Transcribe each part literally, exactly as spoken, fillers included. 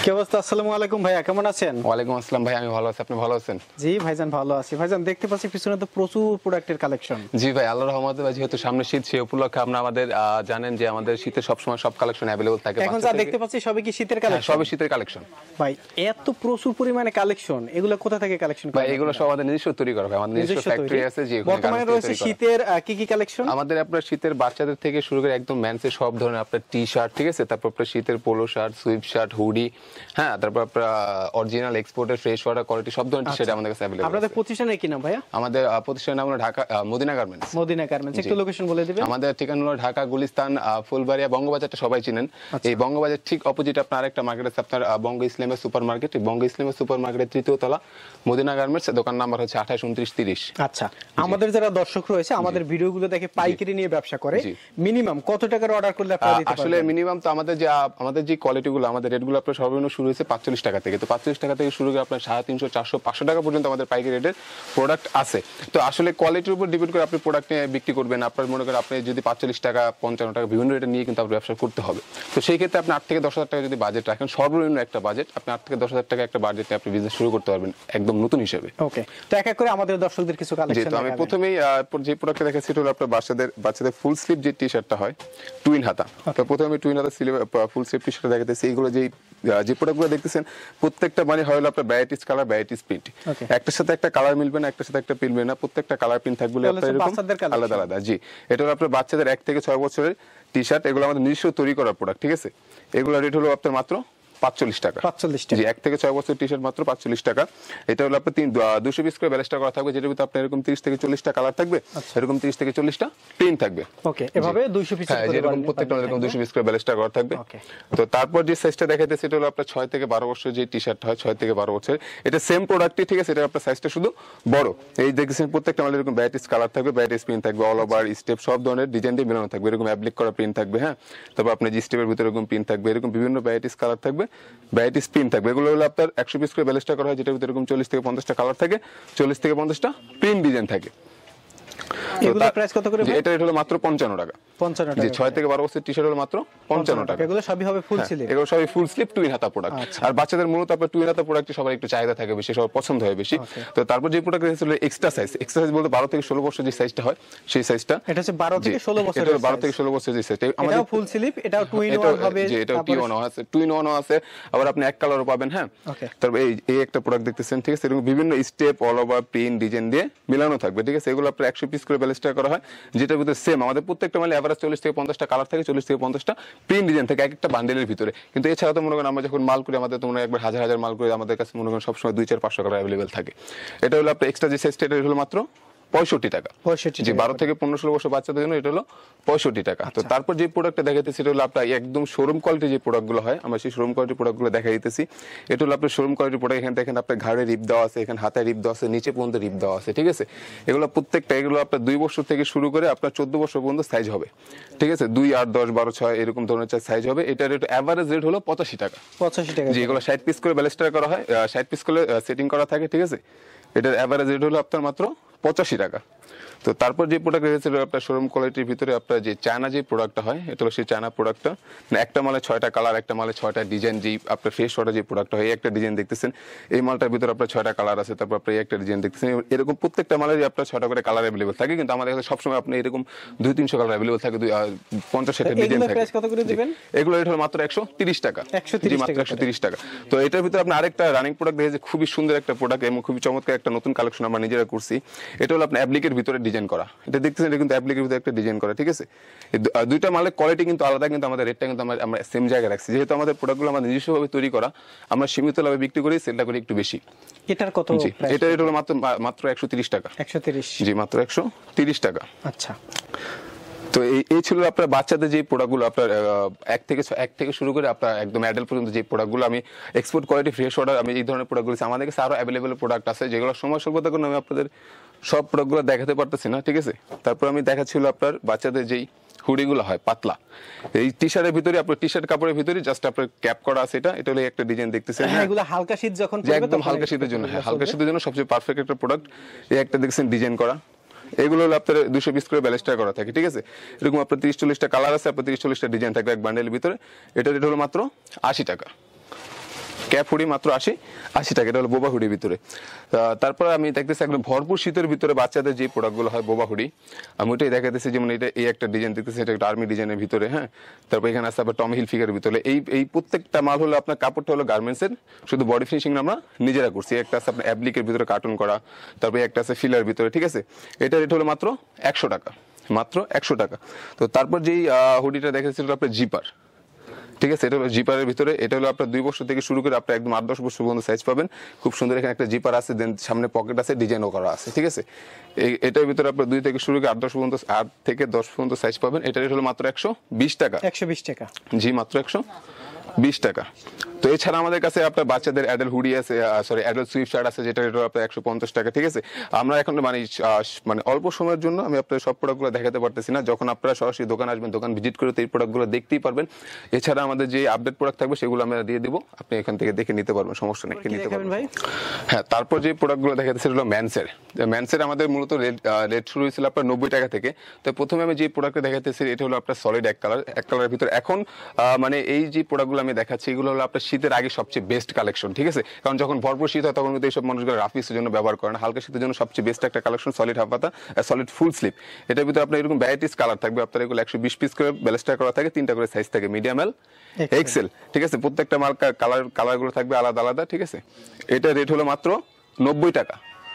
অবস্থা? আসসালামু আলাইকুম ভাইয়া, কেমন আছেন? ওয়ালাইকুম আসসালাম ভাই, আমি ভালো আছি। আপনি ভালো আছেন? জি ভাইজান, ভালো আছি। ভাইজান দেখতে পাচ্ছি পিছনে তো প্রচুর প্রোডাক্টের কালেকশন। জি ভাই, আল্লাহর রহমতে ভাই, যেহেতু সামনে শীত, সেই উপলক্ষে আমরা আমাদের আহ, জানেন যে আমাদের শীতে সবসময় সব কালেকশন অ্যাভেলেবল থাকে। এখন যা দেখতে পাচ্ছি সবই কি শীতের হ্যাঁ, কালেকশন? সবই শীতের কালেকশন ভাই এত প্রচুর পরিমাণে কালেকশন, এগুলো কোথা থেকে কালেকশন ভাই? করেন? এগুলো সব আমাদের নিজস্ব তৈরি করা ভাই, আমাদের নিজস্ব নিজস্ব ফ্যাক্টরি তৈরি? আছে যে বর্তমানে রয়েছে শীতের আহ, কি কি কালেকশন? আমাদের আপনার শীতের বাচ্চাদের থেকে শুরু করে একদম মেন্সের সব ধরনের আপনার টি শার্ট, ঠিক আছে, তারপর আপনার শীতের polo shirt, sweat shirt, hoodie, হ্যাঁ, তারপর আপনার অরিজিনাল এক্সপোর্টের ফ্রেশ ওয়াটার কোয়ালিটি সব ধরনের টি শার্ট আমাদের কাছে অ্যাভেলেবল আছে। আপনাদের প্রতিষ্ঠানের কি নাম ভাইয়া? আমাদের আহ, প্রতিষ্ঠানের নাম হলো ঢাকা আহ, মদিনা গার্মেন্টস। মদিনা গার্মেন্টস, একটু লোকেশন বলে দিবেন। আমাদের ঠিকানা হলো ঢাকা গুলিস্তান, আহ, ফুলবাড়িয়া, বঙ্গবাজারটা সবাই চিনেন। এই বঙ্গবাজার ঠিক অপোজিট আপনার আরেকটা মার্কেট আছে, আপনার আহ, বঙ্গ ইসলামের সুপার মার্কেট। বঙ্গ ইসলামের সুপার মার্কেটের তৃতীয় তলা, মদিনা গার্মেন্টস, দোকান নাম্বার হচ্ছে আঠাশ উনত্রিশ তিরিশ। আচ্ছা, আমাদের যারা দর্শক রয়েছে, আমাদের ভিডিওগুলো দেখে পাইকারি নিয়ে ব্যবসা করে, মিনিমাম কত টাকার অর্ডার করলে আপনারা দিতে পারবেন? আসলে মিনিমাম তো আমাদের যে আহ, আমাদের যে কোয়ালিটিগুলো, আমাদের রেটগুলো আপনার সর্বনিম্ন শুরু হয়েছে পাঁচচল্লিশ টাকা থেকে। তো পাঁচচল্লিশ টাকা থেকে শুরু করে আপনার সাড়ে তিনশো চারশো পাঁচশো টাকা পর্যন্ত আমাদের পাইকারি রেটের প্রোডাক্ট আছে। তো আসলে কোয়ালিটির উপর ডিপেন্ড করে আপনি প্রোডাক্ট নিয়ে বিক্রি করবেন। আপনার মনে করেন আপনি যদি পাঁচচল্লিশ টাকা পঞ্চান্ন টাকা বিভিন্ন রেটে নিয়ে কিন্তু আপনার ব্যবসা করতে হবে। তো সেই ক্ষেত্রে আপনি আট থেকে দশ হাজার টাকা যদি বাজেট রাখেন, সর্বনিম্ন একটা বাজেট, আপনি আট থেকে দশ হাজার টাকা একটা বাজেটে আপনি বিজনেস শুরু করতে পারবেন একদম নতুন হিসেবে। ওকে, তো এক এক করে আমাদের দর্শকদের কিছু কালেকশন। তো আমি প্রথমেই আহ, যে প্রোডাক্টটা দেখাচ্ছি এটা হলো আপনার বাচ্চাদের বাচ্চাদের ফুল স্লিভ যে টি শার্টটা হয়, টুইন হাতা। তো প্রথমে আমি টুইন হাতা sleeve full sleeve T shirt দেখাতেছি। এইগুলো যে যে প্রোডাক্টগুলো দেখতেছেন প্রত্যেকটা মানে হলো আপনার ভ্যারাইটিস কালার, ভ্যারাইটিস প্রিন্ট। একটার সাথে একটা কালার মিলবে না, একটার সাথে একটা মিলবে না, প্রত্যেকটা কালার প্রিন্ট থাকবে আপনার এরকম আলাদা আলাদা। জি, এটা হলো আপনার বাচ্চাদের এক থেকে ছয় বছরের টি শার্ট। এগুলো আমাদের নিজস্ব তৈরি করা প্রোডাক্ট, ঠিক আছে। এগুলো রেট হলো আপনার মাত্র পাঁচচল্লিশ টাকা। পাঁচচল্লিশ টাকা? জি, এক থেকে ছয় বছর টি শার্ট মাত্র পাঁচচল্লিশ টাকা। এটা হলো আপনার তিন দুশো পিস করে ব্যালেন্সটা করা থাকবে, যেটার ভিতরে আপনার এরকম তিরিশ থেকে চল্লিশটা কালার থাকবে, এরকম তিরিশ থেকে চল্লিশটা প্রিন্ট থাকবে। ওকে, এভাবে দুইশো পিস হ্যাঁ, যেরকম প্রত্যেকটা এরকম দুশো পিস করে ব্যালেন্সটা করা থাকবে। তো তারপর যে সাইজটা দেখাইতেছে এটা হলো আপনার ছয় থেকে বারো বছর যে টি শার্ট হয়, ছয় থেকে বারো বছর, এটা সেম প্রোডাক্টই, ঠিক আছে। এটা আপনার সাইজটা শুধু বড়। এই দেখছেন প্রত্যেকটা আমাদের এরকম ভ্যারাইটিস কালার থাকবে, ভ্যারাইটিস প্রিন্ট থাকবে, অল ওভার স্টেপ সব ধরনের ডিজাইন দিয়ে মিলানো থাকবে, এরকম অ্যাপ্লিক করা প্রিন্ট থাকবে। হ্যাঁ, তারপর আপনার জি স্টেপের ভিতরে এরকম প্রিন্ট থাকবে, এরকম বিভিন্ন ভ্যারাইটিস কালার থাকবে, ভ্যারাইটিস প্রিন্ট থাকবে। এগুলো হলো আপনার একশো পিস করে ব্যালেন্সটা করা হয়, যেটার ভিতরে এরকম চল্লিশ থেকে পঞ্চাশটা কালার থাকে, চল্লিশ থেকে পঞ্চাশটা প্রিন্ট ডিজাইন থাকে। এগুলোর প্রাইস কত করে? এটা রেট হলো মাত্র পঞ্চান্ন টাকা। পঞ্চান্ন টাকা? জি, ছয় থেকে বারো বছর টি শার্ট হলো মাত্র পঞ্চান্ন টাকা। এগুলো সবই হবে ফুল স্লিভ? এগুলো সবই ফুল স্লিভ টুইন হাতা প্রোডাক্ট। আর বাচ্চাদের মূলত আপনার টুইন হাতা প্রোডাক্টে সবার একটু চাহিদা থাকে বেশি, সবার পছন্দ হয় বেশি। তো তারপর যে প্রোডাক্ট হলো এক্সট্রা সাইজ। এক্সট্রা সাইজ বলতে বারো থেকে ষোলো বছর যে সাইজটা হয়, সেই সাইজটা। এটা হচ্ছে বারো থেকে ষোলো বছর? এটা বারো থেকে ষোলো বছর যে সাইজটা আমাদের ফুল স্লিভ, এটাও টুইন ওয়ান হবে? জি, এটাও টুইন ওয়ান আছে, টুইন ওয়ান আছে, আবার আপনি এক কালারও পাবেন। হ্যাঁ, তারপর এই এই একটা প্রোডাক্ট দেখতেছেন, ঠিক আছে, এরকম বিভিন্ন step, all over print design দিয়ে মিলানো থাকবে, ঠিক আছে। এগুলো আপনার একশো পিস করে ব্যালেন্সটা করা হয়, যেটার ভিতরে সেম আমাদের প্রত্যেকটা মানে এভারেজ চল্লিশ থেকে পঞ্চাশটা কালার থাকে, চল্লিশ থেকে পঞ্চাশটা প্রিন্ট ডিজাইন থাকে এক একটা বান্ডেলের ভিতরে। কিন্তু এছাড়া তো মনে করেন আমরা যখন মাল করি, আমাদের তো মনে হয় একবার হাজার হাজার মাল করি, আমাদের কাছে মনে করেন সবসময় দুই চার পাঁচশো কালার অ্যাভেলেবেল থাকে। এটা হলো আপনার এক্সট্রা যে সাইজটা, এটা হলো মাত্র পঁয়ষট্টি টাকা। জি, বারো থেকে পনেরো ষোলো বছর বাচ্চাদের জন্য এটা হলো পঁয়ষট্টি টাকা। তো তারপর যে প্রোডাক্টটা দেখাইতেছি এটা হলো আপনার একদম শোরুম কোয়ালিটি যে প্রোডাক্টগুলো হয়, আমরা সেই শোরুম কোয়ালিটি প্রোডাক্টগুলো দেখা দিতেছি। এটা হলো আপনার শোরুম কোয়ালিটি প্রোডাক্ট। এখানে দেখেন আপনার ঘাড়ে রিপ দেওয়া আছে, এখানে হাতে রিপ দেওয়া আছে, নিচে পর্যন্ত রিপ দেওয়া আছে, ঠিক আছে। এগুলো প্রত্যেকটা এগুলো আপনার দুই বছর থেকে শুরু করে আপনার চোদ্দ বছর পর্যন্ত সাইজ হবে, ঠিক আছে। দুই আট দশ বারো ছয় এরকম ধরনের সাইজ হবে। এটার রেট এভারেজ রেট হলো পঁচাশি টাকা। পঁচাশি টাকা? জি, এগুলো ষাট পিস করে ব্যালেন্সটা করা হয়, ষাট পিস করে সেটিং করা থাকে, ঠিক আছে। এটার এভারেজ রেট হলো আপনার মাত্র পঁচাশি টাকা। তো তারপর যে প্রোডাক্ট রয়েছে আপনার শোরুম কোয়ালিটির ভিতরে আপনার যে চায়না যে প্রোডাক্টটা হয়, এটা হলো সেই চায়না প্রোডাক্টটা। একটা মালে ছয়টা কালার, একটা মালে ছয়টা ডিজাইন, যে আপনার ফ্রেশ ওয়াটার যে প্রোডাক্টটা হয়, এই একটা ডিজাইন দেখতেছেন, এই মালটার ভিতরে আপনার ছয়টা কালার আছে, তারপর আপনার এই একটা ডিজাইন দেখতেছেন। এরকম প্রত্যেকটা মালেরই আপনার ছয়টা করে কালার অ্যাভেলেবল থাকে, কিন্তু আমাদের কাছে সবসময় আপনি এরকম দুই তিনশো কালার অ্যাভেলেবল থাকে, পঞ্চাশ ষাটের ডিজাইন থাকে। এগুলো রেট হলো মাত্র একশো তিরিশ টাকা। জি, মাত্র একশো তিরিশ টাকা। তো এটার ভিতরে আপনার আরেকটা রানিং প্রোডাক্ট দেখেছি, খুবই সুন্দর একটা প্রোডাক্ট এবং খুবই চমৎকার একটা নতুন কালেকশন আমরা নিজেরা করছি। এটা হলো আপনার অ্যাপ্লিকের ভিতরে ডিজাইন করা। এটা দেখতেছেন, এটা কিন্তু অ্যাপ্লিকের ভিতরে একটা ডিজাইন করা, ঠিক আছে। দুইটা মালের কোয়ালিটি কিন্তু আলাদা, কিন্তু আমাদের রেটটা কিন্তু আমরা আমরা সেম জায়গায় রাখছি, যেহেতু আমাদের প্রোডাক্টগুলো আমাদের নিজস্বভাবে তৈরি করা, আমরা সীমিত লাভে বিক্রি করি, সেলটা করি একটু বেশি। এটার কত? জি, এটা রেট হলো মাত্র মাত্র একশো তিরিশ টাকা। একশো তিরিশ? জি, মাত্র একশো তিরিশ টাকা। আচ্ছা। তো এই এই ছিল আপনার বাচ্চাদের যে প্রোডাক্টগুলো, আপনার এক থেকে এক থেকে শুরু করে আপনার একদম অ্যাডাল্ট পর্যন্ত যে প্রোডাক্টগুলো আমি এক্সপোর্ট কোয়ালিটি ফ্রেশ অর্ডার, আমি এই ধরনের প্রোডাক্টগুলো আমাদের কাছে আরো অ্যাভেলেবল প্রোডাক্ট আছে, যেগুলো সময় স্বল্পতার কারণে আমি আপনাদের সব প্রোডাক্টগুলো দেখাতে পারতেছি না, ঠিক আছে। তারপর আমি দেখাচ্ছিল আপনার বাচ্চাদের যেই হুডিগুলো হয় পাতলা, এই টি শার্টের ভিতরে আপনার টি শার্ট কাপড়ের ভিতরে জাস্ট আপনার ক্যাপ করা আছে, এটা এটা হলো একটা ডিজাইন দেখতেছেন। হ্যাঁ, এগুলো হালকা শীত যখন পড়বে, একদম হালকা শীতের জন্য, হ্যাঁ, হালকা শীতের জন্য সবচেয়ে পারফেক্ট একটা প্রোডাক্ট। এই একটা দেখছেন ডিজাইন করা, এগুলো হলো আপনার দুশো পিস করে ব্যালেন্সটা করা থাকে, ঠিক আছে। এরকম আপনার তিরিশ চল্লিশটা কালার আছে, আপনার তিরিশ চল্লিশটা ডিজাইন থাকবে এক বান্ডেলের ভিতরে। এটা রেট হলো মাত্র আশি টাকা। ক্যাপ হুডি মাত্র আশি আশি টাকা, এটা হলো বোবা হুডির ভিতরে। তারপর আমি দেখতেছি একদম ভরপুর শীতের ভিতরে বাচ্চাদের যে প্রোডাক্টগুলো হয় বোবা হুডি, আমি ওইটাই দেখাতেছি। যেমন এটা এই একটা ডিজাইন দেখতেছি, এটা একটা আর্মি ডিজাইনের ভিতরে, হ্যাঁ। তারপর এখানে আছে আবার টমি হিলফিগারের ভিতরে। এই এই প্রত্যেকটা মাল হলো আপনার কাপড়টা হলো গার্মেন্টসের, শুধু বডি ফিনিশিং আমরা নিজেরা করছি। একটা আছে আপনার অ্যাপ্লিকের ভিতরে কার্টুন করা, তারপরে একটা আছে ফিলার ভিতরে, ঠিক আছে। এটা রেট হলো মাত্র একশো টাকা, মাত্র একশো টাকা। তো তারপর যেই হুডিটা দেখেছিল আপনার জিপার, ঠিক আছে, এটা হলো জিপারের ভিতরে। এটা হলো আপনার দুই বছর থেকে শুরু করে আপনার একদম আট দশ বছর পর্যন্ত সাইজ পাবেন। খুব সুন্দর এখানে একটা জিপার আছে, দেন সামনে পকেট আছে, ডিজাইনও করা আছে, ঠিক আছে। এই এটার ভিতরে আপনার দুই থেকে শুরু করে আট দশ পর্যন্ত, আট থেকে দশ পর্যন্ত সাইজ পাবেন। এটা রেট হলো মাত্র একশো বিশ টাকা, একশো বিশ টাকা, জি মাত্র একশো বিশ টাকা। তো এছাড়া আমাদের কাছে আপনার বাচ্চাদের অ্যাডাল্ট হুডি আছে, সরি অ্যাডাল্ট সুইফট শার্ট আছে, যেটা রেট আপনার একশো পঞ্চাশ টাকা, ঠিক আছে। আমরা এখন মানে মানে অল্প সময়ের জন্য আমি আপনার সব প্রোডাক্টগুলো দেখাতে পারতেছি না। যখন আপনারা সরাসরি দোকান আসবেন, দোকান ভিজিট করে তো এই প্রোডাক্টগুলো দেখতেই পারবেন। এছাড়া আমাদের যে আপডেট প্রোডাক্ট থাকবে সেগুলো আমরা দিয়ে দেবো, আপনি এখান থেকে দেখে নিতে পারবেন, সমস্যা নেই, নিতে পারবেন ভাই। হ্যাঁ, তারপর যে প্রোডাক্টগুলো দেখাতে সেটা হলো ম্যানসের। ম্যানসের আমাদের মূলত রেট রেট শুরু হয়েছিল আপনার নব্বই টাকা থেকে। তো প্রথমে আমি যে প্রোডাক্টটা দেখাতেছি এটা হলো আপনার সলিড এক কালার, এক কালারের ভিতরে। এখন মানে এই যে প্রোডাক্টগুলো আমি দেখাচ্ছি এগুলো হলো আপনার শীতের আগে সবচেয়ে বেস্ট কালেকশন, ঠিক আছে। কারণ যখন ভরপুর শীত হয় তখন কিন্তু এইসব মানুষগুলো রাফিসের জন্য ব্যবহার করেন, হালকা শীতের জন্য সবচেয়ে বেস্ট একটা কালেকশন সলিড হাফ পাতা, সলিড ফুল স্লিপ। এটার ভিতরে আপনার এরকম ভ্যারাইটিস কালার থাকবে। আপনার এগুলো একশো বিশ পিস করে ব্যালেস্টার করা থাকে, তিনটা করে সাইজ থাকে, মিডিয়াম এল এক্সেল, ঠিক আছে। প্রত্যেকটা মাল কালার কালারগুলো থাকবে আলাদা আলাদা, ঠিক আছে। এটা রেট হলো মাত্র নব্বই টাকা,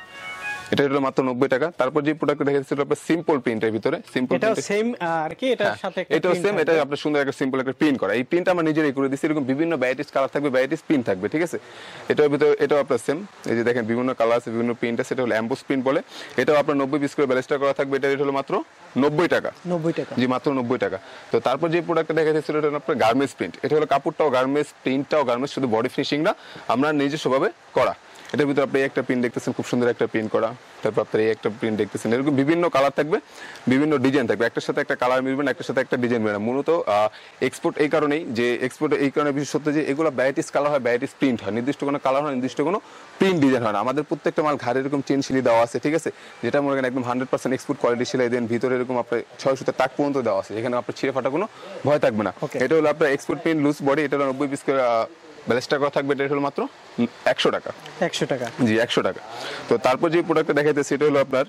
এটা হলো মাত্র নব্বই টাকা। তারপর যে প্রোডাক্ট দেখাচ্ছিল আপনার সিম্পল প্রিন্টের ভিতরে, সিম্পল এটাও সেম আর কি, এটার সাথে একটা এটাও সেম, এটা আপনার সুন্দর একটা সিম্পল একটা প্রিন্ট করা। এই প্রিন্টটা আমরা নিজেরাই করে দিচ্ছি। এরকম বিভিন্ন ভ্যারাইটিস কালার থাকবে, ভ্যারাইটিস প্রিন্ট থাকবে, ঠিক আছে। এটার ভিতরে এটাও আপনার সেম, এই যে দেখেন বিভিন্ন কালার আছে, বিভিন্ন প্রিন্ট আছে। এটা হলো অ্যাম্বোস প্রিন্ট বলে। এটাও আপনার নব্বই পিস করে ব্যালেস্টার করা থাকবে। এটা রেট হলো মাত্র নব্বই টাকা, নব্বই টাকা, জি মাত্র নব্বই টাকা। তো তারপর যে প্রোডাক্টটা দেখা যাচ্ছিল এটা হলো আপনার গার্মেন্টস প্রিন্ট। এটা হলো কাপড়টাও গার্মেন্টস, প্রিন্টটাও গার্মেন্টস, শুধু বডি ফিনিশিং না, আমরা নিজস্বভাবে করা। এটার ভিতরে আপনি একটা প্রিন্ট দেখতেছেন, খুব সুন্দর একটা প্রিন্ট করা। তারপর আপনার এই একটা প্রিন্ট দেখতেছেন, এরকম বিভিন্ন কালার থাকবে, বিভিন্ন ডিজাইন থাকবে। একটার সাথে একটা কালার মিলবে না, একটার সাথে একটা ডিজাইন মিলবে না। মূলত এক্সপোর্ট এই কারণেই যে এক্সপোর্ট এই কারণে বিশেষত যে এগুলো ভ্যারাইটিস কালার হয়, ভ্যারাইটিস প্রিন্ট হয়, নির্দিষ্ট কোনো কালার হয়, নির্দিষ্ট কোনো প্রিন্ট ডিজাইন হয় না। আমাদের প্রত্যেকটা মাল ঘাড়ে এরকম চেন সিলি দেওয়া আছে, ঠিক আছে, যেটা মনে করেন একদম হান্ড্রেড পার্সেন্ট এক্সপোর্ট কোয়ালিটি সেলাই দেন। ভিতরে এরকম আপনার ছয় সুতো তাক পর্যন্ত দেওয়া আছে, এখানে আপনার ছিঁড়ে ফাটা কোনো ভয় থাকবে না। এটা হলো আপনার এক্সপোর্ট প্রিন্ট লুজ বডি। এটা হলো নব্বই পিস করে ব্যালেস্টার করা থাকবে। এটা হলো মাত্র একশো টাকা, একশো টাকা, জি একশো টাকা। তো তারপর যে প্রোডাক্টটা দেখাইতেছে সেটা হলো আপনার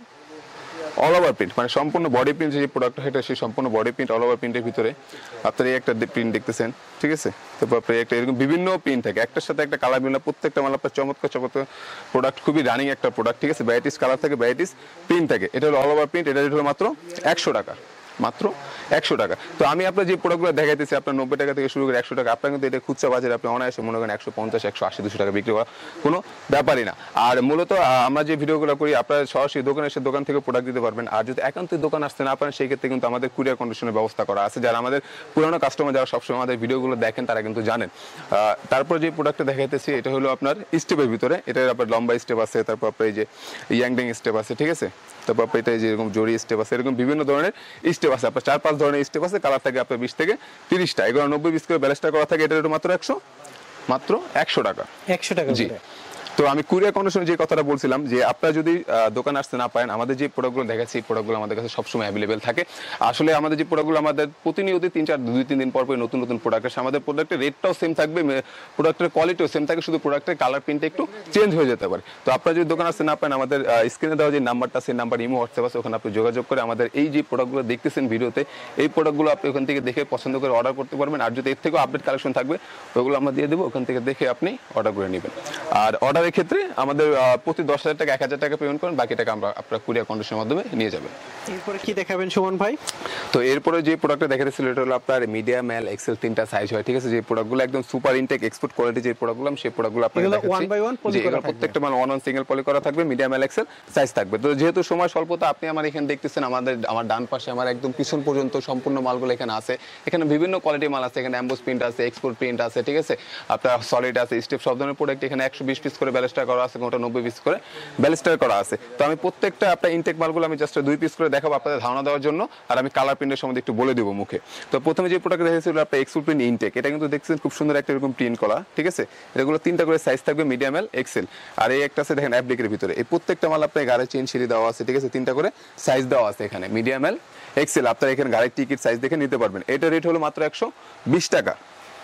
অল ওভার প্রিন্ট, মানে সম্পূর্ণ বডি প্রিন্ট যে প্রোডাক্ট, সেটা সেই সম্পূর্ণ বডি প্রিন্ট অল ওভার প্রিন্টের ভিতরে আপনার এই একটা প্রিন্ট দেখতেছেন, ঠিক আছে। তারপর আপনার একটা এরকম বিভিন্ন প্রিন্ট থাকে, একটার সাথে একটা কালার মিল না। প্রত্যেকটা মাল আপনার চমৎকার চমৎকার প্রোডাক্ট, খুবই রানিং একটা প্রোডাক্ট, ঠিক আছে। ভ্যারাইটিস কালার থাকে, ভ্যারাইটিস প্রিন্ট থাকে। এটা হলো অল ওভার প্রিন্ট। এটা হলো মাত্র একশো টাকা, মাত্র একশো টাকা। তো আমি আপনার যে প্রোডাক্টগুলো দেখাইতেছি আপনার নব্বই টাকা থেকে শুরু করে একশো টাকা, আপনার কিন্তু এটা খুচরা বাজারে আপনি অনায়াসে মনে করেন একশো পঞ্চাশ একশো আশি দুশো টাকা বিক্রি করা কোনো ব্যাপারই না। আর মূলত আমরা যে ভিডিওগুলো করি আপনার সরাসরি দোকানে এসে দোকান থেকে প্রোডাক্ট দিতে পারবেন। আর যদি একান্ত দোকান আসতে না পারেন সেই ক্ষেত্রে কিন্তু আমাদের কুরিয়ার কন্ডিশনের ব্যবস্থা করা আছে। যারা আমাদের পুরোনো কাস্টমার, যারা সবসময় আমাদের ভিডিওগুলো দেখেন, তারা কিন্তু জানেন। তারপর যে প্রোডাক্টটা দেখাইতেছি এটা হলো আপনার স্টেপের ভিতরে। এটা আপনার লম্বা স্টেপ আছে, তারপর আপনার এই যে ইয়াংডিং স্টেপ আছে, ঠিক আছে। তারপর আপনার এটা যে এরকম জড়ি স্টেপ আছে, এরকম বিভিন্ন ধরনের স্টেপ আছে। আপনার চার পাঁচ ধরনের স্টেপ আছে, কালার থাকে আপনার বিশ থেকে তিরিশটা। এগুলো নব্বই পিস করে ব্যালেস্টার করা থাকে। এটা মাত্র একশো, মাত্র একশো টাকা, একশো টাকা, জি। তো আমি কুরিয়ার কন্ডিশনে যে কথাটা বলছিলাম, যে আপনারা যদি দোকানে আসতে না পারেন, আমাদের যে প্রোডাক্টগুলো দেখাচ্ছি এই প্রোডাক্টগুলো আমাদের কাছে সবসময় অ্যাভেলেবেল থাকে। আসলে আমাদের যে প্রোডাক্টগুলো আমাদের প্রতিনিয়ত তিন চার দুই তিন দিন পর পর নতুন নতুন প্রোডাক্ট আসে। আমাদের প্রোডাক্টের রেটটাও সেম থাকবে, প্রোডাক্টের কোয়ালিটিও সেম থাকে, শুধু প্রোডাক্টের কালার প্রিন্টটা একটু চেঞ্জ হয়ে যেতে পারে। তো আপনারা যদি দোকানে আসতে না পারেন, আমাদের স্ক্রিনে দেওয়া যে নাম্বারটা, সেই নাম্বার ইমো হোয়াটসঅ্যাপ আছে, ওখানে আপনি যোগাযোগ করে আমাদের এই যে প্রোডাক্টগুলো দেখতেছেন ভিডিওতে, এই প্রোডাক্টগুলো আপনি ওখান থেকে দেখে পছন্দ করে অর্ডার করতে পারবেন। আর যদি এর থেকেও আপডেট কালেকশন থাকবে ওগুলো আমরা দিয়ে দেবো, ওখান থেকে দেখে আপনি অর্ডার করে নেবেন। আর অর্ডারের ক্ষেত্রে আমাদের প্রতি দশ হাজার টাকা এক হাজার টাকা পেমেন্ট করেন, বাকি টাকা আমরা আপনার কুরিয়ার কন্ডিশনের মাধ্যমে নিয়ে যাবেন। এরপরে কি দেখাবেন সুমন ভাই? তো এরপরে যে প্রোডাক্টটা দেখাতেছিল এটা হলো আপনার মিডিয়াম এল এক্সেল তিনটা সাইজ হয়, ঠিক আছে। যে প্রোডাক্টগুলো একদম সুপার ইনটেক এক্সপোর্ট কোয়ালিটি যে প্রোডাক্টগুলো, সেই প্রোডাক্টগুলো আপনাদের দেখাচ্ছি। ওয়ান বাই ওয়ান পলি করা থাকবে, প্রত্যেকটা মানে ওয়ান ওয়ান সিঙ্গেল পলি করা থাকবে, মিডিয়াম এল এক্সেল সাইজ থাকবে। তো যেহেতু সময় স্বল্পতা, আপনি আমার এখানে দেখতেছেন আমাদের আমার ডান পাশে আমার একদম পিছন পর্যন্ত সম্পূর্ণ মালগুলো এখানে আছে। এখানে বিভিন্ন কোয়ালিটির মাল আছে, এখানে অ্যাম্বোস প্রিন্ট আছে, এক্সপোর্ট প্রিন্ট আছে, ঠিক আছে। আপনার সলিড আছে, স্টেপ, সব ধরনের প্রোডাক্ট এখানে একশো বিশ পিস করে ব্যালেস্টার করা আছে, কোনটা নব্বই পিস করে ব্যালেস্টার করা আছে। তো আমি প্রত্যেকটা আপনার ইনটেক মালগুলো আমি জাস্ট দুই পিস করে দেখাবো আপনাদের ধারণা দেওয়ার জন্য, আর আমি কালার প্রিন্টের সম্বন্ধে একটু বলে দেবো মুখে। তো প্রথমে যে প্রোডাক্ট দেখেছিল আপনার এক্সপোর্ট প্রিন্ট ইনটেক, এটা কিন্তু দেখছেন খুব সুন্দর একটা এরকম প্রিন্ট করা, ঠিক আছে। এগুলো তিনটা করে সাইজ থাকবে, মিডিয়াম এল এক্সেল। আর এই একটা আছে দেখেন অ্যাপ্লিকের ভিতরে, এই প্রত্যেকটা মাল আপনার গাড়ির চেন সিঁড়ি দেওয়া আছে, ঠিক আছে। তিনটা করে সাইজ দেওয়া আছে এখানে, মিডিয়াম এল এক্সেল। আপনারা এখানে গাড়ির টিকিট সাইজ দেখে নিতে পারবেন। এটা রেট হলো মাত্র একশো বিশ টাকা,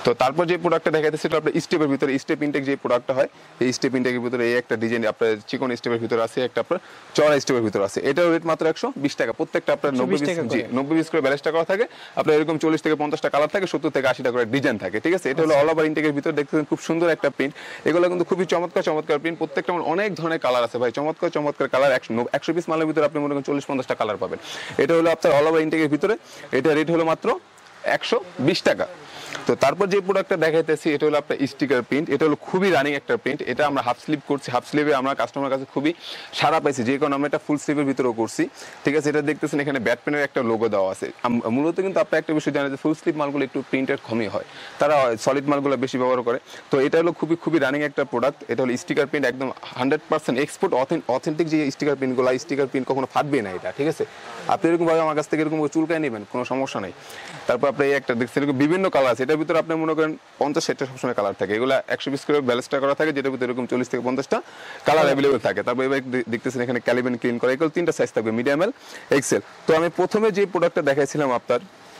তো তারপর যে প্রোডাক্টটা দেখাইতে সেটা আপনার স্টেপের ভিতরে স্টেপ ইনটেক যে প্রোডাক্টটা হয় এই স্টেপ ইনটেকের ভিতরে এই একটা ডিজাইন আপনার চিকন স্টেপের ভিতরে আছে, একটা আপনার চড়া স্টেপের ভিতরে আছে। এটার রেট মাত্র একশো বিশ টাকা। প্রত্যেকটা আপনার নব্বই পিস জি নব্বই পিস করে ব্যালেন্সটা করা থাকে। আপনার এরকম চল্লিশ থেকে পঞ্চাশটা কালার থাকে, সত্তর থেকে আশিটা করে ডিজাইন থাকে, ঠিক আছে। এটা হলো অল ওভার ইনটেকের ভিতরে দেখতেছেন খুব সুন্দর একটা প্রিন্ট। এগুলো কিন্তু খুবই চমৎকার চমৎকার প্রিন্ট। প্রত্যেকটা অনেক ধরনের কালার আছে ভাই, চমৎকার চমৎকার কালার। একশো একশো পিস মালের ভিতরে আপনি মনে করেন চল্লিশ পঞ্চাশটা কালার পাবেন। এটা হলো আপনার অল ওভার ইনটেকের ভিতরে। এটা রেট হলো মাত্র একশো বিশ টাকা। তো তারপর যে প্রোডাক্টটা দেখাইতেছি এটা হলো আপনার স্টিকার প্রিন্ট। এটা হলো খুবই রানিং একটা প্রিন্ট। এটা আমরা হাফ স্লিভ করছি, হাফ স্লিভে আমরা কাস্টমার কাছে খুবই সারা পাইছি, যে কারণে আমরা এটা ফুল স্লিভের ভিতরেও করছি, ঠিক আছে। এটা দেখতেছেন এখানে ব্যাটম্যানের একটা লোগো দেওয়া আছে। মূলত কিন্তু আপনার একটা বিষয় জানেন যে ফুল স্লিভ মালগুলো একটু প্রিন্টের কমই হয়, তারা সলিড মালগুলো বেশি ব্যবহার করে। তো এটা হলো খুবই খুবই রানিং একটা প্রোডাক্ট। এটা হলো স্টিকার প্রিন্ট, একদম হান্ড্রেড পার্সেন্ট এক্সপোর্ট অথেন্টিক যে স্টিকার প্রিন্টগুলো, স্টিকার প্রিন্ট কখনো ফাটবে না এটা, ঠিক আছে। আপনি এরকম ভাবে আমার কাছ থেকে এরকম চুলকায় নেবেন, কোনো সমস্যা নেই। তারপর আপনি এই একটা দেখছেন এরকম বিভিন্ন কালার আছে। এটার ভিতরে আপনি মনে করেন পঞ্চাশ ষাটটা সবসময় কালার থাকে। এগুলো একশো বিশ করে ব্যালেন্সটা করা থাকে, যেটার ভিতরে এরকম চল্লিশ থেকে পঞ্চাশটা কালার অ্যাভেলেবল থাকে। তারপর এবার দেখতেছেন এখানে ক্যালিবেন ক্লিন করা, এগুলো তিনটা সাইজ থাকবে, মিডিয়াম এল এক্সেল। তো আমি প্রথমে যে প্রোডাক্টটা দেখাইছিলাম আপনার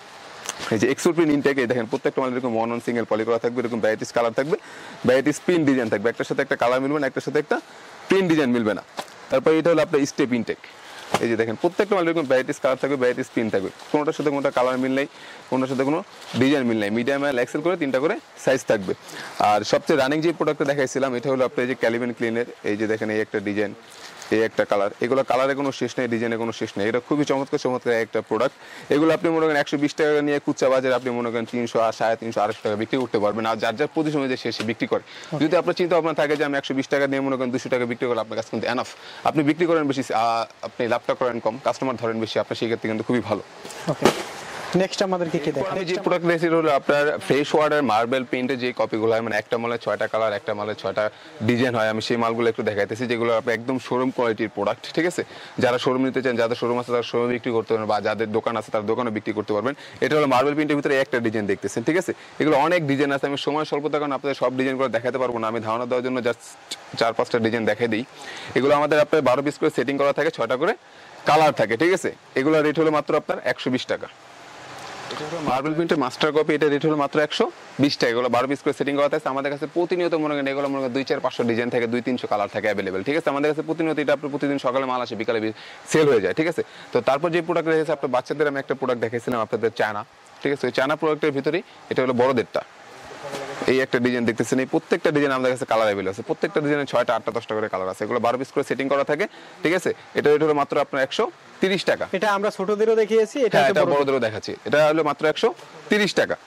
এই যে এক্সেল প্রিন্ট ইনটেক, এই দেখেন প্রত্যেকটা মাল এরকম ওয়ান অন সিঙ্গেল পলি করা থাকবে, এরকম ভ্যারাইটিস কালার থাকবে, ভ্যারাইটিস প্রিন্ট ডিজাইন থাকবে। একটার সাথে একটা কালার মিলবে না, একটার সাথে একটা প্রিন্ট ডিজাইন মিলবে না। তারপর এটা হলো আপনার স্টেপ ইনটেক। এই যে দেখেন প্রত্যেকটা মাল এরকম ভ্যারাইটিস কালার থাকবে, ভ্যারাইটিস প্রিন্ট থাকবে, কোনোটার সাথে কোনোটা কালার মিল নেই, কোনোটার সাথে কোনো ডিজাইন মিল নেই। মিডিয়াম এল এক্সেল করে তিনটা করে সাইজ থাকবে। আর সবচেয়ে রানিং যে প্রোডাক্টটা দেখাইছিলাম এটা হলো আপনার এই যে ক্যালিবেন ক্লিনের। এই যে দেখেন এই একটা ডিজাইন, এই একটা কালার, এগুলো কালারে কোনো শেষ নেই, ডিজাইনে কোনো শেষ নেই। এটা খুবই চমৎকার চমৎকার একটা প্রোডাক্ট। এগুলো আপনি মনে করেন একশো বিশ টাকা নিয়ে কুচা বাজারে আপনি মনে করেন তিনশো আর সাড়ে তিনশো আড়াইশো টাকা বিক্রি করতে পারবেন। আর যার যার পজিশন অনুযায়ী শেষে বিক্রি করে। যদি আপনার চিন্তা ভাবনা থাকে যে আমি একশো বিশ টাকা নিয়ে মনে করেন দুশো টাকা বিক্রি করলে আপনার কাছে কিন্তু এনাফ, আপনি বিক্রি করেন বেশি, আপনি লাভটা করেন কম, কাস্টমার ধরেন বেশি, আপনার সেই ক্ষেত্রে কিন্তু খুবই ভালো। নেক্সট আমাদেরকে কি দেখাবেন? আমি যে প্রোডাক্ট দেখছি হলো আপনার ফ্রেশ ওয়াটার মার্বেল পেইন্টের যে কপিগুলো হয়, মানে একটা মালে ছয়টা কালার, একটা মালে ছয়টা ডিজাইন হয়, আমি সেই মালগুলো একটু দেখাইতেছি, যেগুলো আপনার একদম শোরুম কোয়ালিটির প্রোডাক্ট, ঠিক আছে। যারা শোরুম নিতে চান, যাদের শোরুম আছে তারা শোরুমে বিক্রি করতে পারবেন, বা যাদের দোকান আছে তারা দোকানে বিক্রি করতে পারবেন। এটা হলো মার্বেল পেইন্টের ভিতরে একটা ডিজাইন দেখতেছেন, ঠিক আছে। এগুলো অনেক ডিজাইন আছে, আমি সময় স্বল্পতার কারণে আপনাদের সব ডিজাইনগুলো দেখাতে পারবো না, আমি ধারণা দেওয়ার জন্য জাস্ট চার পাঁচটা ডিজাইন দেখাই দিই। এগুলো আমাদের আপনার বারো পিস করে সেটিং করা থাকে, ছয়টা করে কালার থাকে, ঠিক আছে। এগুলো রেট হলো মাত্র আপনার একশো বিশ টাকা। মার্বেল প্রিন্টের মাস্টার কপি, এটা রেট হলো মাত্র একশো বিশ টাকা। এগুলো বারো পিস করে সেটিং করা থাকে। আমাদের কাছে প্রতিনিয়ত মনে করেন এগুলো মনে করেন দুই চার পাঁচশো ডিজাইন থাকে, দুই তিনশো কালার থাকে অ্যাভেলেবেল, ঠিক আছে। আমাদের কাছে প্রতিনিয়ত এটা আপনার প্রতিদিন সকালে মাল আসে, বিকালে সেল হয়ে যায়, ঠিক আছে। তো তারপর যে প্রোডাক্ট রেখেছে আপনার বাচ্চাদের, আমি একটা প্রোডাক্ট দেখেছিলাম আপনাদের চায়না, ঠিক আছে। ওই চায়না প্রোডাক্টের ভিতরেই এটা হলো বড়দেরটা। এই একটা ডিজাইন দেখতেছেন, এই প্রত্যেকটা ডিজাইন আমাদের কাছে কালার অ্যাভেলেবল আছে, প্রত্যেকটা ডিজাইনে ছয়টা আটটা দশটা করে কালার আছে। এগুলো বারো পিস করে সেটিং করা থাকে, ঠিক আছে। এটা রেট হলো মাত্র আপনার একশো তিরিশ টাকা। এটা আমরা ছোটদেরও দেখিয়েছি, এটা বড়দেরও দেখাচ্ছি, এটা হলো মাত্র একশো তিরিশ টাকা।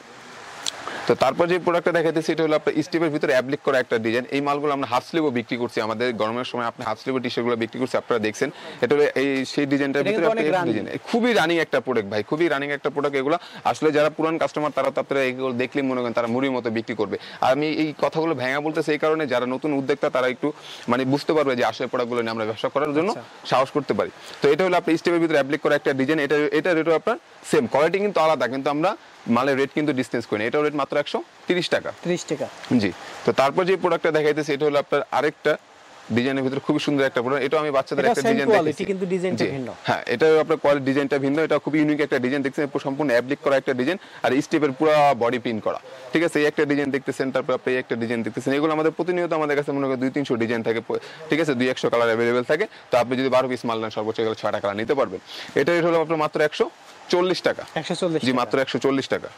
তো তারপর যে প্রোডাক্টটা দেখাইতেছি এটা হলো আপনার স্টিপের ভিতরে অ্যাপ্লিক করা একটা ডিজাইন। এই মালগুলো আমরা হাফ স্লিভও বিক্রি করছি, আমাদের গরমের সময় আপনি হাফ স্লিভের টি শার্টগুলো বিক্রি করছি, আপনারা দেখছেন। এটা হলো এই সেই ডিজাইনটার ভিতরে ডিজাইন, খুবই রানিং একটা প্রোডাক্ট ভাই, খুবই রানিং একটা প্রোডাক্ট। এগুলো আসলে যারা পুরান কাস্টমার তারা তো আপনারা এগুলো দেখলে মনে করেন তারা মুড়ির মতো বিক্রি করবে। আর আমি এই কথাগুলো ভেঙা বলতেছি এই কারণে, যারা নতুন উদ্যোক্তা তারা একটু মানে বুঝতে পারবে যে আসলে প্রোডাক্টগুলো নিয়ে আমরা ব্যবসা করার জন্য সাহস করতে পারি। তো এটা হলো আপনার স্টিপের ভিতরে অ্যাপ্লিক করা একটা ডিজাইন। এটা এটা রেটও আপনার সেম, কোয়ালিটি কিন্তু আলাদা, কিন্তু আমরা মালের রেট কিন্তু ডিসটেন্স করি না। এটাও রেট মাত্র একশো তিরিশ টাকা। ত্রিশ টাকা, জি। তো তারপর যে প্রোডাক্টটা দেখাইতেছে এটা হলো আপনার আরেকটা ডিজাইনের ভিতরে খুবই সুন্দর একটা প্রোডাক্ট। এটা আমি বাচ্চাদের একটা ডিজাইন দেখেছি, কিন্তু ডিজাইনটা ভিন্ন। হ্যাঁ, এটা আপনার কোয়ালিটি ডিজাইনটা ভিন্ন, এটা খুব ইউনিক একটা ডিজাইন দেখছেন, সম্পূর্ণ অ্যাপ্লিক করা একটা ডিজাইন, আর স্টেপের পুরো বডি প্রিন্ট করা, ঠিক আছে। এই একটা ডিজাইন দেখতেছেন, তারপর আপনি এই একটা ডিজাইন দেখতেছেন। এগুলো আমাদের প্রতিনিয়ত আমাদের কাছে মনে করেন দুই তিনশো ডিজাইন থাকে, ঠিক আছে, দুই একশো কালার অ্যাভেলেবেল থাকে। তো আপনি যদি বারো পিস মাল নেন সর্বোচ্চ গেলে ছয়টা কালার নিতে পারবেন। এটা রেট হলো আপনার মাত্র একশো চল্লিশ টাকা। একশো চল্লিশ, জি, মাত্র একশো চল্লিশ টাকা।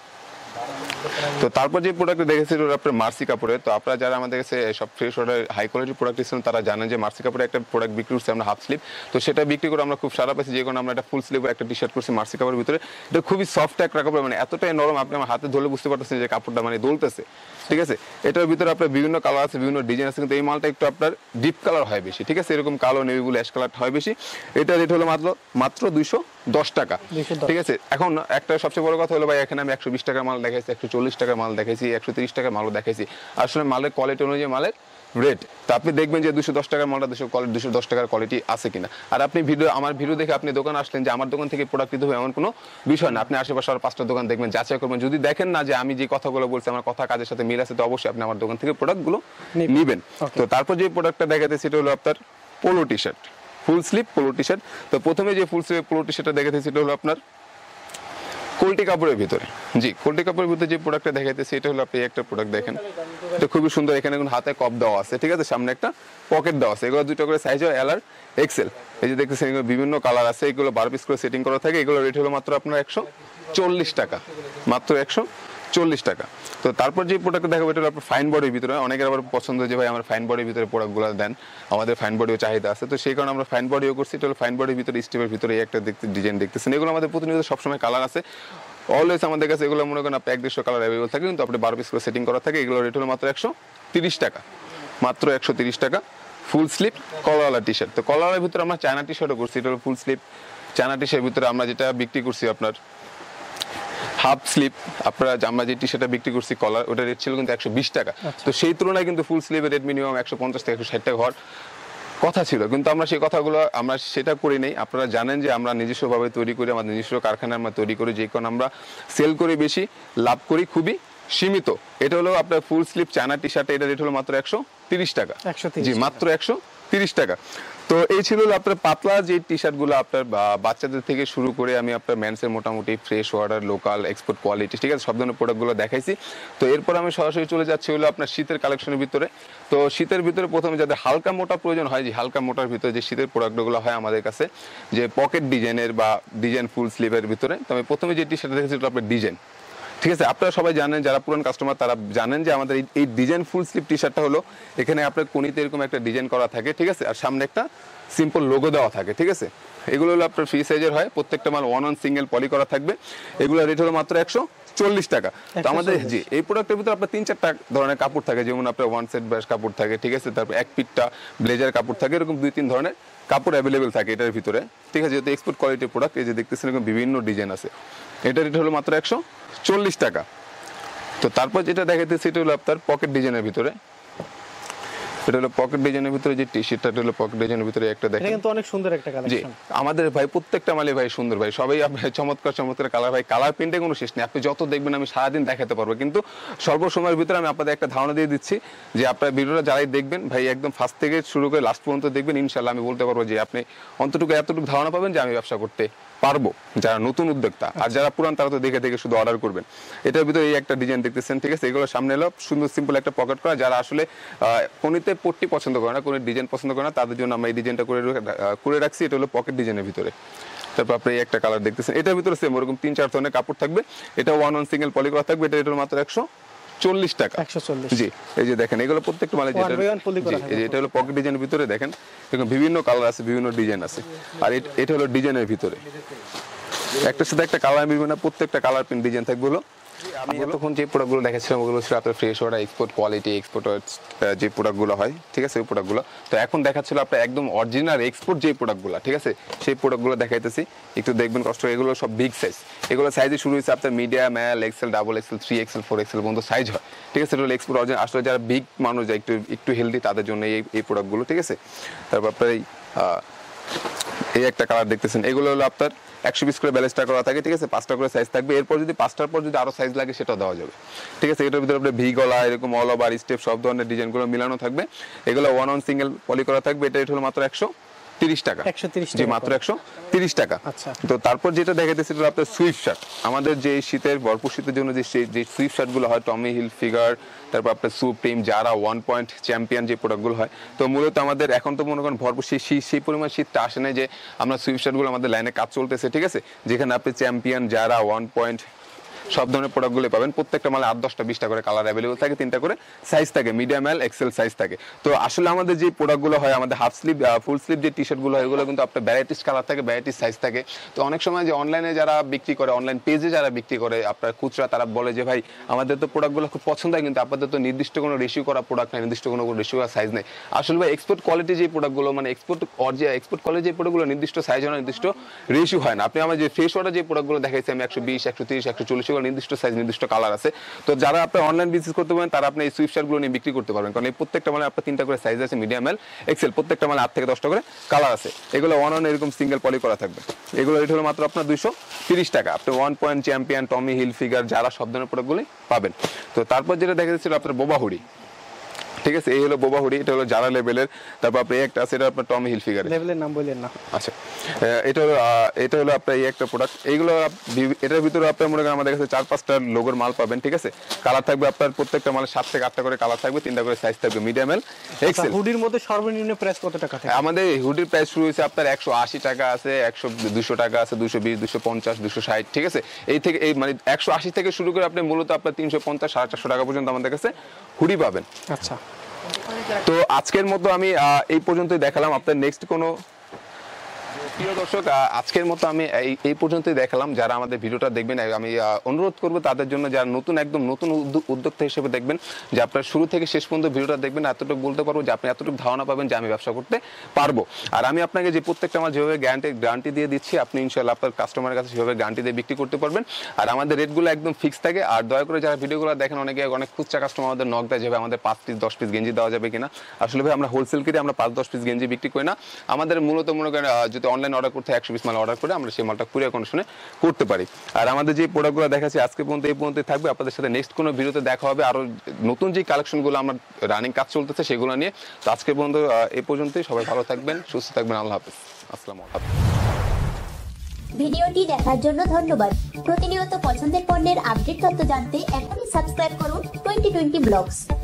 তো তারপর যে প্রোডাক্ট দেখেছি আপনার মার্সি কাপড়ে। তো আপনারা যারা আমাদের কাছে সব ফ্রেশ অর্ডার হাই কোয়ালিটির প্রোডাক্ট দিচ্ছেন তারা জানেন যে মার্সি কাপড়ে একটা প্রোডাক্ট বিক্রি করছে আমরা হাফ স্লিভ। তো সেটা বিক্রি করে আমরা খুব সারা পাইছি, যে কারণে আমরা একটা ফুল স্লিভ একটা টি শার্ট করছি মার্সি কাপড়ের ভিতরে। এটা খুবই সফট একটা কাপড়, মানে এতটাই নরম আপনি আমার হাতে ধরলে বুঝতে পারতেছেন যে কাপড়টা মানে দোলতেছে, ঠিক আছে। এটার ভিতরে আপনার বিভিন্ন কালার আছে, বিভিন্ন ডিজাইন আছে, কিন্তু এই মালটা একটু আপনার ডিপ কালার হয় বেশি, ঠিক আছে। এরকম কালো নেভি ব্লু অ্যাশ কালার হয় বেশি। এটা রেট হলো মাত্র মাত্র দুইশো দশ টাকা, ঠিক আছে। এখন একটা সবচেয়ে বড় কথা হলো ভাই, এখানে আমি একশো বিশ টাকার মাল দেখাইছি, একশো চল্লিশ টাকার মাল দেখাইছি, একশো তিরিশ টাকার মালও দেখাইছি। আসলে মালের কোয়ালিটি অনুযায়ী মালের রেট, তো আপনি দেখবেন যে দুশো দশ টাকার মালটা দুশো দুশো দশ টাকার কোয়ালিটি আছে কিনা। আর আপনি ভিডিও আমার ভিডিও দেখে আপনি দোকান আসলেন যে আমার দোকান থেকে প্রোডাক্ট নিতে হবে এমন কোনো বিষয় না। আপনি আশেপাশে আর পাঁচটা দোকান দেখবেন, যাচাই করবেন, যদি দেখেন না যে আমি যে কথাগুলো বলছি আমার কথা কাজের সাথে মিল আছে, তো অবশ্যই আপনি আমার দোকান থেকে প্রোডাক্টগুলো নেবেন। তো তারপর যে প্রোডাক্টটা দেখাতে সেটা হলো আপনার polo T shirt, full sleeve polo T shirt. তো প্রথমে যে ফুল স্লিভ পোলো টি শার্টটা দেখাতে সেটা হলো আপনার কোল্টি কাপড়ের ভিতরে, জি কোল্টি কাপড়ের ভিতরে যে প্রোডাক্টটা দেখাইতেছি এটা হলো আপনি একটা প্রোডাক্ট দেখেন, এটা খুবই সুন্দর। এখানে কোনো হাতে কপ দেওয়া আছে, ঠিক আছে, সামনে একটা পকেট দেওয়া আছে। এগুলো দুটো করে সাইজ হয় এল আর এক্সেল। এই যে দেখতেছেন এগুলো বিভিন্ন কালার আছে, এগুলো বারো পিস করে সেটিং করা থাকে। এগুলো রেট হলো মাত্র আপনার একশো চল্লিশ টাকা, মাত্র একশো চল্লিশ টাকা। তো তারপর যে প্রোডাক্ট দেখাবো এটা হলো আপনার ফাইন বডির ভিতরে। অনেকের আবার পছন্দ যে ভাই আমার ফাইন বডির ভিতরে প্রোডাক্টগুলো দেন, আমাদের ফাইন বডিও চাহিদা আছে, তো সেই কারণে আমরা ফাইন বডিও করছি। এটা হলো ফাইন বডির ভিতরে স্টেপের ভিতরে এই একটা দেখতে ডিজাইন দেখতেছেন। এগুলো আমাদের প্রতিনিয়ত সবসময় কালার আছে, অলওয়েজ আমাদের কাছে এগুলো মনে করেন আপনি এক দেড়শো কালার অ্যাভেলেবল থাকে, কিন্তু আপনি বারো পিস করে সেটিং করা থাকে। এগুলো রেট হলো মাত্র একশো তিরিশ টাকা, মাত্র একশো তিরিশ টাকা। ফুল স্লিপ কলারওয়ালা টি শার্ট, তো কলারের ভিতরে আমরা চায়না টি শার্টও করছি। এটা হলো ফুল স্লিপ চায়না টি শার্টের ভিতরে আমরা যেটা বিক্রি করছি আপনার হাফ স্লিপ, আপনারা আমরা যে টি শার্টটা বিক্রি করছি কলার, ওটা রেট ছিল কিন্তু একশো বিশ টাকা। তো সেই তুলনায় কিন্তু ফুল স্লিপের রেট মিনিমাম একশো পঞ্চাশ থেকে একশো ষাট টাকা হওয়ার কথা ছিল, কিন্তু আমরা সেই কথাগুলো আমরা সেটা করি নাই। আপনারা জানেন যে আমরা নিজস্বভাবে তৈরি করি, আমাদের নিজস্ব কারখানায় আমরা তৈরি করি, যে কারণে আমরা সেল করি বেশি, লাভ করি খুবই সীমিত। এটা হলো আপনার full sleeve China T shirt, এটা রেট হলো মাত্র একশো তিরিশ টাকা, জি মাত্র একশো তিরিশ টাকা। তো এই ছিল আপনার পাতলা যে টি শার্ট গুলো আপনার বাচ্চাদের থেকে শুরু করে আমি আপনার মেন্সের মোটামুটি fresh water, local, export quality, ঠিক আছে, সব ধরনের প্রোডাক্টগুলো দেখাইছি। তো এরপর আমি সরাসরি চলে যাচ্ছি হলো আপনার শীতের কালেকশনের ভিতরে। তো শীতের ভিতরে প্রথমে যাদের হালকা মোটা প্রয়োজন হয়, যে হালকা মোটার ভিতরে যে শীতের প্রোডাক্টগুলো হয় আমাদের কাছে, যে পকেট ডিজাইনের বা ডিজাইন ফুল স্লিভের ভিতরে। তো আমি প্রথমে যে টি শার্ট দেখেছি আপনার ডিজাইন, ঠিক আছে, আপনারা সবাই জানেন, যারা পুরান কাস্টমার তারা জানেন যে আমাদের এই ডিজাইন ফুল স্লিভ টি শার্টটা হলো এখানে আপনার কোনিতে এরকম একটা ডিজাইন করা থাকে, ঠিক আছে, আর সামনে একটা সিম্পল লোগো দেওয়া থাকে, ঠিক আছে। এগুলো হলো আপনার ফ্রি সাইজের হয়, প্রত্যেকটা মাল ওয়ান অন সিঙ্গেল পলি করা থাকবে। এগুলো রেট হলো মাত্র একশো চল্লিশ টাকা। তো আমাদের জি এই প্রোডাক্টের ভিতরে আপনার তিন চারটা ধরনের কাপড় থাকে, যেমন আপনার ওয়ান সেট ব্যাশ কাপড় থাকে, ঠিক আছে, তারপর এক পিটটা ব্লেজার কাপড় থাকে, এরকম দুই তিন ধরনের কাপড় অ্যাভেলেবেল থাকে এটার ভিতরে, ঠিক আছে। যেহেতু এক্সপোর্ট কোয়ালিটির প্রোডাক্ট, এই যে দেখতেছেন এরকম বিভিন্ন ডিজাইন আছে। এটা রেট হলো মাত্র একশো চল্লিশ টাকা। তো তারপর যেটা দেখাইতেছি এটা হলো আপনার পকেট ডিজাইনের ভিতরে। এটা হলো পকেট ডিজাইনের ভিতরে যে টি শার্টটা হলো পকেট ডিজাইনের ভিতরে একটা দেখেন, এটা কিন্তু অনেক সুন্দর একটা কালেকশন। জি আমাদের ভাই প্রত্যেকটা মালে ভাই সুন্দর ভাই, সবাই আপনার চমৎকার চমৎকার কালার ভাই, কালার প্রিন্টে কোনো শেষ নেই। আপনি যত দেখবেন আমি সারাদিন দেখাতে পারবো, কিন্তু স্বল্প সময়ের ভিতরে আমি আপনাদের একটা ধারণা দিয়ে দিচ্ছি যে আপনার ভিডিওটা যারাই দেখবেন ভাই একদম ফার্স্ট থেকে শুরু করে লাস্ট পর্যন্ত দেখবেন, ইনশাআল্লাহ আমি বলতে পারবো যে আপনি অন্তটুকু এতটুকু ধারণা পাবেন যে আমি ব্যবসা করতে পারবো, যারা নতুন উদ্যোক্তা। আর যারা পুরান তারা তো দেখে দেখে শুধু অর্ডার করবেন। এটার ভিতরে এই একটা ডিজাইন দেখতেছেন, ঠিক আছে, এগুলো সামনে এলো সুন্দর সিম্পল একটা পকেট করা। যারা আসলে কোনিতে পট্টি পছন্দ করে না, কোনো ডিজাইন পছন্দ করে না, তাদের জন্য আমরা এই ডিজাইনটা করে করে রাখছি। এটা হলো পকেট ডিজাইনের ভিতরে। তারপর আপনি এই একটা কালার দেখতেছেন, এটার ভিতরে সেম ওরকম তিন চার ধরনের কাপড় থাকবে। এটা ওয়ান অন সিঙ্গেল পলি করা থাকবে। এটা এটা মাত্র একশো চল্লিশ টাকা, জি এই যে দেখেন এগুলো প্রত্যেকটা মানে যেটা এটা হলো পকেট ডিজাইনের ভিতরে দেখেন এরকম বিভিন্ন কালার আছে, বিভিন্ন ডিজাইন আছে। আর এটা হলো ডিজাইনের ভিতরে একটা সাথে একটা কালার মিলবে না, প্রত্যেকটা কালার প্রিন্ট ডিজাইন থাকবে। হলো আমি তখন যে প্রোডাক্টগুলো দেখাচ্ছিলাম ওগুলো ছিল আপনার fresh water, export quality, export যে প্রোডাক্টগুলো হয়, ঠিক আছে, ওই প্রোডাক্টগুলো। তো এখন দেখাচ্ছিল আপনার একদম অরিজিনাল এক্সপোর্ট যে প্রোডাক্টগুলো, ঠিক আছে, সেই প্রোডাক্টগুলো দেখাইতেছি, একটু দেখবেন কষ্ট। এগুলো সব বিগ সাইজ, এগুলো সাইজে শুরু হয়েছে আপনার medium, L, XL, double XL, three XL, four XL পর্যন্ত সাইজ হয়, ঠিক আছে। এগুলো এক্সপোর্ট অরিজিনাল। আসলে যারা বিগ মানুষ যায় একটু একটু হেলদি তাদের জন্য এই এই প্রোডাক্টগুলো, ঠিক আছে। তারপর আপনার এই এই একটা কালার দেখতেছেন, এগুলো হলো আপনার একশো বিশ করে ব্যালেন্সটা করা থাকে, ঠিক আছে, পাঁচটা করে সাইজ থাকবে। এরপর যদি পাঁচটার পর যদি আরো সাইজ লাগে সেটাও দেওয়া যাবে, ঠিক আছে। এটার ভিতরে আপনার ভি গলা, এরকম অল ওভার স্টেপ সব ধরনের ডিজাইনগুলো মিলানো থাকবে। এগুলো ওয়ান অন সিঙ্গেল পলি করা থাকবে। এটা হলো মাত্র একশো তিরিশ টাকা, জি মাত্র একশো তিরিশ টাকা। তো তারপর যেটা দেখাইতেছি এটা আপনার সুইফট শার্ট। আমাদের যে শীতের ভরপুর শীতের জন্য যে যে সুইফট শার্টগুলো হয়, টমি হিল ফিগার, তারপর আপনার সুপ্রিম, যারা, ওয়ান পয়েন্ট, চ্যাম্পিয়ন যে প্রোডাক্টগুলো হয়, তো মূলত আমাদের এখন তো মনে করেন ভরপুর সেই সেই পরিমাণ শীতটা আসে না যে আমরা সুইফট শার্টগুলো আমাদের লাইনে কাজ চলতেছে, ঠিক আছে, যেখানে আপনি চ্যাম্পিয়ন, যারা, ওয়ান পয়েন্ট সব ধরনের প্রোডাক্টগুলো পাবেন। প্রত্যেকটা মালে আট দশটা বিশটা করে কালার অ্যাভেলেবল থাকে, তিনটা করে সাইজ থাকে, মিডিয়াম, এল, এক্সেল সাইজ থাকে। তো আসলে আমাদের যে প্রোডাক্টগুলো হয়, আমাদের হাফ স্লিভ, ফুল স্লিভ যে টি শার্টগুলো হয়, এগুলো কিন্তু আপনার ভ্যারাইটিস কালার থাকে, ভ্যারাইটিস সাইজ থাকে। তো অনেক সময় যে অনলাইনে যারা বিক্রি করে, অনলাইন পেজে যারা বিক্রি করে আপনার খুচরা, তারা বলে যে ভাই আমাদের তো প্রোডাক্টগুলো খুব পছন্দ হয়, কিন্তু আপনাদের তো নির্দিষ্ট কোনো রেশিও করা প্রোডাক্ট নাই, নির্দিষ্ট কোনো রেশিও করা সাইজ নেই। আসলে ভাই এক্সপোর্ট কোয়ালিটি যে প্রোডাক্টগুলো, মানে এক্সপোর্ট অর্জি এক্সপোর্ট কোয়ালিটি যে প্রোডাক্টগুলো নির্দিষ্ট সাইজ হয় না, নির্দিষ্ট রেশিও হয় না। আপনি আমার যে ফ্রেশ ওয়াটার যে প্রোডাক্টগুলো দেখাইছি আমি একশো বিশ, একশো তিরিশ, একশো চল্লিশ, এগুলো নির্দিষ্ট সাইজ, নির্দিষ্ট কালার আছে। তো যারা আপনি অনলাইন বিজনেস করতে পারেন তারা আপনি এই সুইফট শার্টগুলো নিয়ে বিক্রি করতে পারবেন, কারণ এই প্রত্যেকটা মানে আপনার তিনটা করে সাইজ আছে, মিডিয়াম, এল, এক্সেল, প্রত্যেকটা মানে আট থেকে দশটা করে কালার আছে। এগুলো ওয়ান অন এরকম সিঙ্গেল পলি করা থাকবে। এগুলো রেট হলো মাত্র আপনার দুইশো তিরিশ টাকা। আপনি one point, champion, Tommy Hilfiger সব ধরনের প্রোডাক্টগুলি পাবেন। তো তারপর যেটা দেখা যাচ্ছিল আপনার বোবা হুডি, ঠিক আছে, এই হলো বোবা হুডি, এটা হলো জারা লেভেলের। তারপর আপনি একটা আছে, এটা আপনার টমি হিলফিগার লেভেলের নাম বললেন না। আচ্ছা, আহ, এটা হলো আহ, এটা হলো আপনার এই একটা প্রোডাক্ট। এইগুলো আপ- বি- এটার ভিতরে আপনার মনে করেন আমাদের কাছে চার পাঁচটা লোগোর মাল পাবেন, ঠিক আছে। কালার থাকবে আপনার প্রত্যেকটা মালের সাত থেকে আটটা করে কালার থাকবে, তিনটা করে সাইজ থাকবে, মিডিয়াম এল, এক্সেল। হুডির মধ্যে সর্বনিম্ন প্রাইস কত টাকা থাকে? আমাদের হুডির প্রাইস শুরু হয়েছে আপনার একশো আশি টাকা আছে, একশো দুশো টাকা আছে, দুশো বিশ, দুশো পঞ্চাশ, দুশো ষাট, ঠিক আছে। এই থেকে এই মানে একশো আশি থেকে শুরু করে আপনি মূলত আপনার তিনশো পঞ্চাশ সাড়ে চারশো টাকা পর্যন্ত আমাদের কাছে হুডি পাবেন। আচ্ছা, তো আজকের মতো আমি আহ, এই পর্যন্তই দেখালাম। আপনার নেক্সট কোনো প্রিয় দর্শক, আহ, আজকের মতো আমি এই এই পর্যন্তই দেখালাম। যারা আমাদের ভিডিওটা দেখবেন, আমি আহ, অনুরোধ করব তাদের জন্য, যারা নতুন একদম নতুন উদ্যোগ- উদ্যোক্তা হিসেবে দেখবেন, যে আপনার শুরু থেকে শেষ পর্যন্ত ভিডিওটা দেখবেন, এতটুকু বলতে পারবো যে আপনি এতটুকু ধারণা পাবেন যে আমি ব্যবসা করতে পারবো। আর আমি আপনাকে যে প্রত্যেকটা আমার যেভাবে গ্যারান্টি গ্যারান্টি দিয়ে দিচ্ছি, আপনি ইনশাআল্লাহ আপনার কাস্টমারের কাছে সেভাবে গ্যারান্টি দিয়ে বিক্রি করতে পারবেন। আর আমাদের রেটগুলো একদম ফিক্স থাকে। আর দয়া করে যারা ভিডিওগুলো দেখেন, অনেকে অনেক খুচরা কাস্টমার আমাদের নক দেয়, যাবে আমাদের পাঁচ পিস দশ পিস গেঞ্জি দেওয়া যাবে কিনা। আসলে ভাই আমরা হোলসেল কিনে আমরা পাঁচ দশ পিস গেঞ্জি বিক্রি করি না। আমাদের মূলত মনে করেন আহ, যদি অনলাইন অর্ডার করতে একশো পিস মাল অর্ডার করে আমরা সেই মালটা কুরিয়ার কন্ডিশনে করতে পারি। আর আমাদের যে প্রোডাক্টগুলো দেখাচ্ছি আজকে পর্যন্ত এই পর্যন্ত থাকবে। আপনাদের সাথে নেক্সট কোনো ভিডিওতে দেখা হবে আরো নতুন যে কালেকশনগুলো আমরা রানিং কাজ চলতেছে সেগুলো নিয়ে। তো আজকে পর্যন্ত আহ, এই পর্যন্তই। সবাই ভালো থাকবেন, সুস্থ থাকবেন। আল্লাহ হাফেজ, আসসালামু আলাইকুম। ভিডিওটি দেখার জন্য ধন্যবাদ। প্রতিনিয়ত পছন্দের পণ্যের আপডেট তথ্য জানতে এখনই সাবস্ক্রাইব করুন টোয়েন্টি টোয়েন্টি ব্লগস।